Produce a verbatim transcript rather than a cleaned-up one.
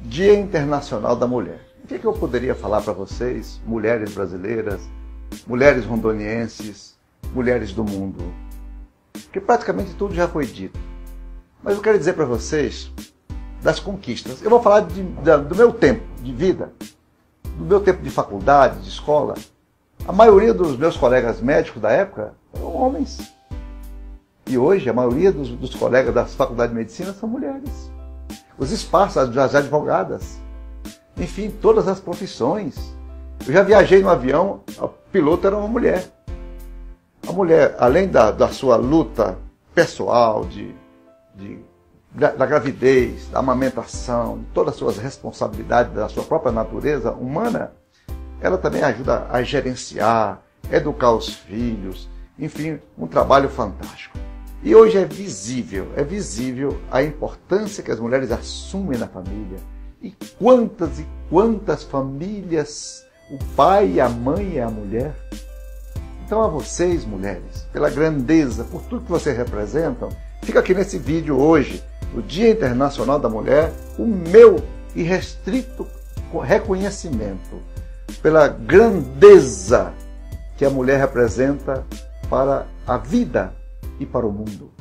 Dia Internacional da Mulher. O que, que eu poderia falar para vocês, mulheres brasileiras, mulheres rondonienses, mulheres do mundo? Porque praticamente tudo já foi dito. Mas eu quero dizer para vocês das conquistas. Eu vou falar de, da, do meu tempo de vida, do meu tempo de faculdade, de escola. A maioria dos meus colegas médicos da época eram homens. E hoje a maioria dos, dos colegas das faculdades de medicina são mulheres. Os espaços das advogadas. Enfim, todas as profissões. Eu já viajei no avião, o piloto era uma mulher. A mulher, além da, da sua luta pessoal, de, de, da, da gravidez, da amamentação, de todas as suas responsabilidades, da sua própria natureza humana, ela também ajuda a gerenciar, educar os filhos, enfim, um trabalho fantástico. E hoje é visível, é visível a importância que as mulheres assumem na família. E quantas e quantas famílias o pai e a mãe é a mulher. Então a vocês, mulheres, pela grandeza, por tudo que vocês representam, fica aqui nesse vídeo hoje, no Dia Internacional da Mulher, o meu irrestrito reconhecimento pela grandeza que a mulher representa para a vida e para o mundo.